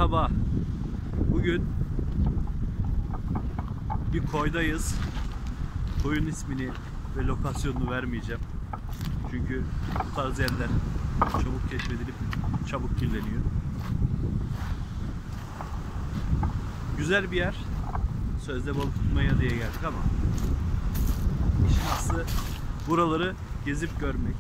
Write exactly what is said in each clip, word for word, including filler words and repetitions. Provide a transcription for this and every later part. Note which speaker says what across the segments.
Speaker 1: Merhaba. Bugün bir koydayız. Koyun ismini ve lokasyonunu vermeyeceğim. Çünkü bu tarz yerler çabuk keşfedilip çabuk kirleniyor. Güzel bir yer. Sözde balık tutmaya diye geldik ama işin aslı buraları gezip görmek.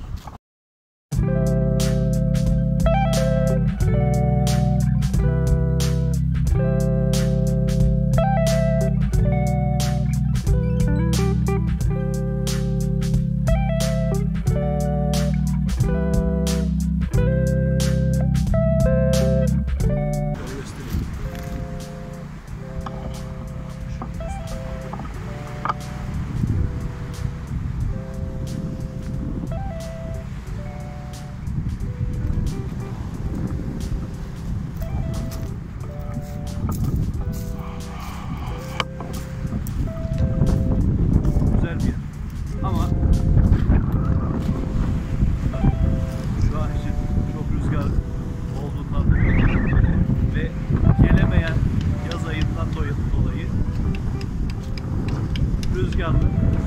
Speaker 1: Rüzgarlı.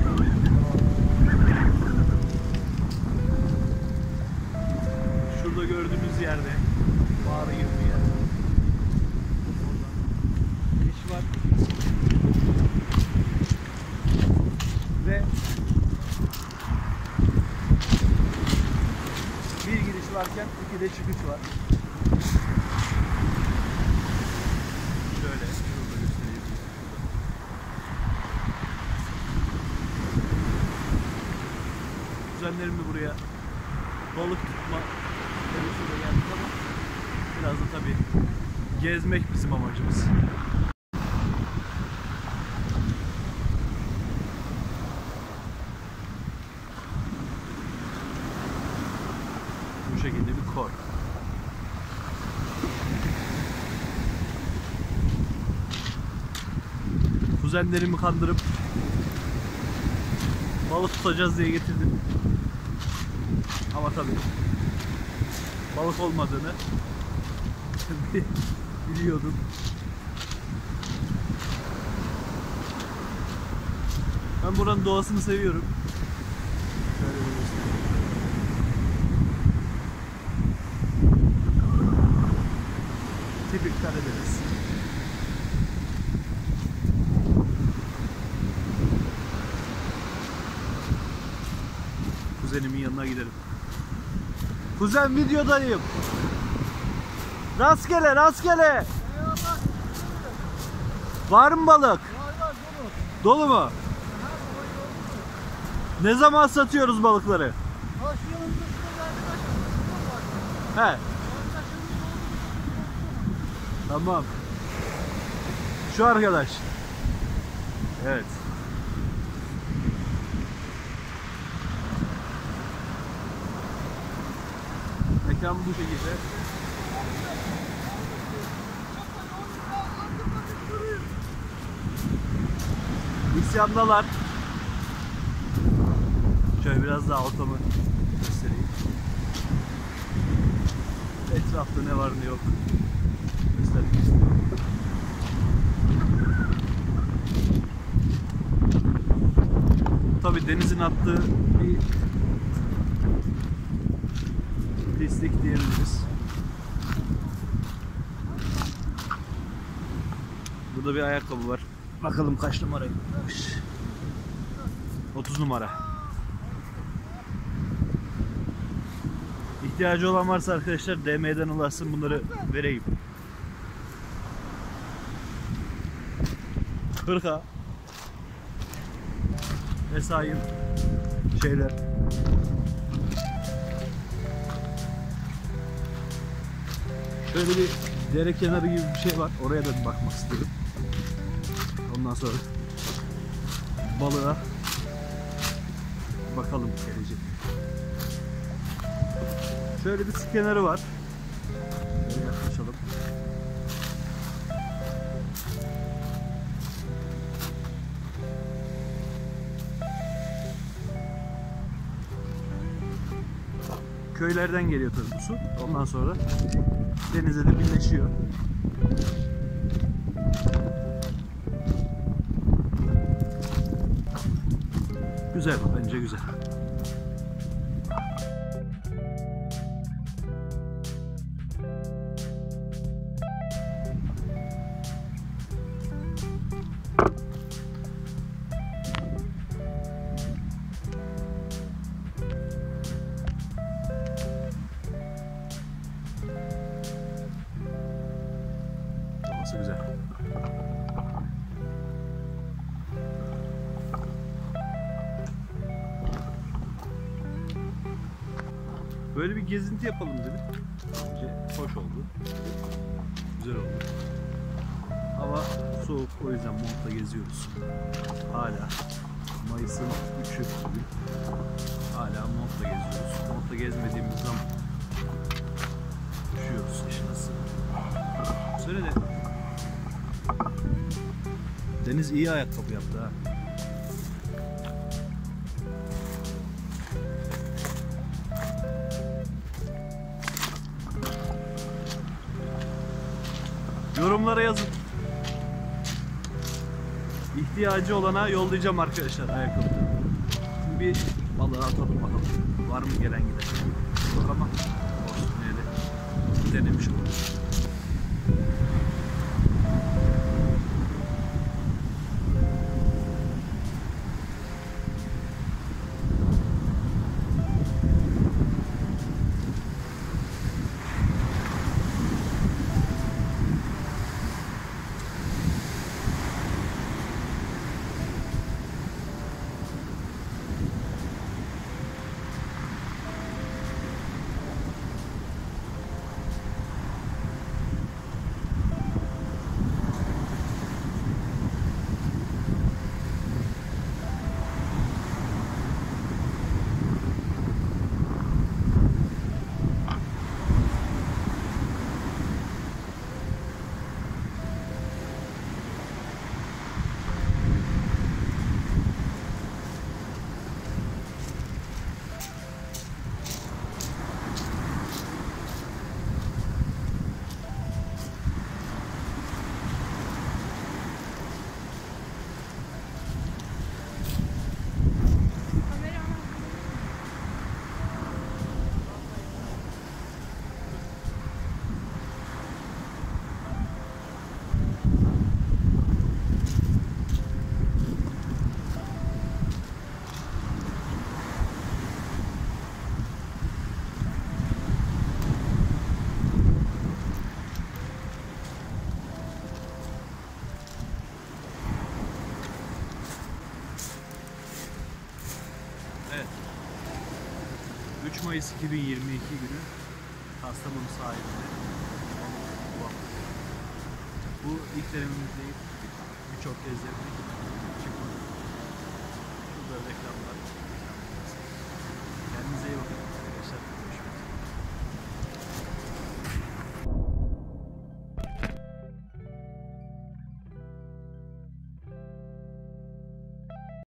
Speaker 1: Şurada gördüğünüz yerde mağara gibi bir yer. Orada iş var. Ve bir giriş varken iki de çıkış var. Şöyle şurada göstereyim. Kuzenlerimle buraya balık tutma konusunda geldik ama biraz da tabii gezmek bizim amacımız. Bu şekilde bir koy. Kuzenlerimi kandırıp balık tutacağız diye getirdim. Ama tabii balık olmadığını biliyordum. Ben buranın doğasını seviyorum. Şöyle bir göstereyim. Tipik Karadeniz. Kuzenimin yanına gidelim. Kuzen, videodayım. Rastgele rastgele. Var mı balık? Dolu. Dolu mu? Ne zaman satıyoruz balıkları? He. Tamam. Şu arkadaş. Evet. Mekan bu şekilde. İsyandalar. Şöyle biraz daha ortamı göstereyim. Etrafta ne var ne yok göstermek istiyorum. Tabii denizin attığı bir pislik diyebiliriz. Burada bir ayakkabı var. Bakalım kaç numaraymış. otuz numara. İhtiyacı olan varsa arkadaşlar D M'den ulaşsın, bunları vereyim. Hırka vesaire şeyler. Şöyle bir dere kenarı gibi bir şey var. Oraya da bir bakmak istiyorum. Ondan sonra balığa bakalım gelecek. Şöyle bir su kenarı var. Şöyle yaklaşalım. Köylerden geliyor tabii bu su. Ondan sonra denize de birleşiyor. Güzel, bence güzel. Burası güzel. Böyle bir gezinti yapalım dedim. Bence hoş oldu. Güzel oldu. Hava soğuk, o yüzden montla geziyoruz. Hala Mayıs'ın üçü bugün. Hala montla geziyoruz. Montla gezmediğimiz zaman üşüyoruz, işin aslı. Söyle de Deniz iyi ayakkabı yaptı ha. Yorumlara yazın. İhtiyacı olana yollayacağım arkadaşlar ayakkabı. Şimdi bir balığı atalım bakalım. Var mı gelen giden? Yok ama olsun, yine de denemiş olduk. Evet. üç Mayıs iki bin yirmi iki günü Kastamonu sahilinde. Bu ilk denememiz değil. Birçok kez denedik. Çıkmadı. Şurada reklamlar. Kendinize iyi bakın.